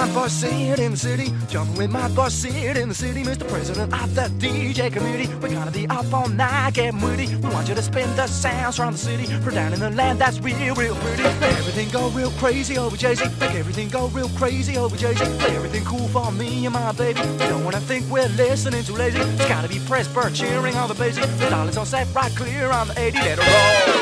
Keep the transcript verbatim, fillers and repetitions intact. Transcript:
boss Sid in the city, jumping with my boss Sid in the city, Mister President of the D J community. We're gonna be up all night, getting witty. We want you to spin the sounds from the city, for down in the land that's real, real pretty. Make everything go real crazy over Jay-Z. Make everything go real crazy over Jay-Z. Play everything cool for me and my baby. We don't wanna think we're listening too lazy. It's gotta be Pressburg cheering on the Basie. The dollars on set right clear on the eighty. Let it roll.